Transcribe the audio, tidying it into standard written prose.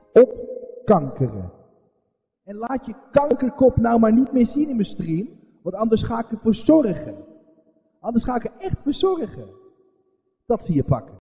opkankeren. En laat je kankerkop nou maar niet meer zien in mijn stream, want anders ga ik ervoor zorgen. Anders ga ik er echt voor zorgen dat ze je pakken.